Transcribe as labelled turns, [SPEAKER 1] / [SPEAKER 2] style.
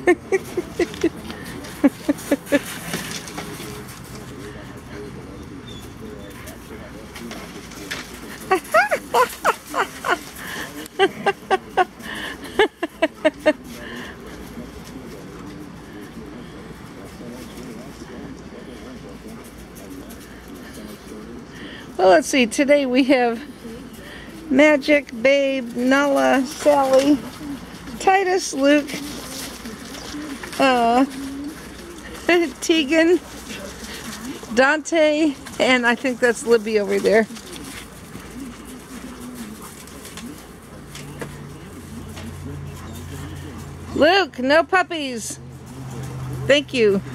[SPEAKER 1] Well, let's see. Today we have Majik, Babe, Nala, Sally, Titus, Luke, Teagan, Dante, and I think that's Libby over there. Luke, no puppies. Thank you.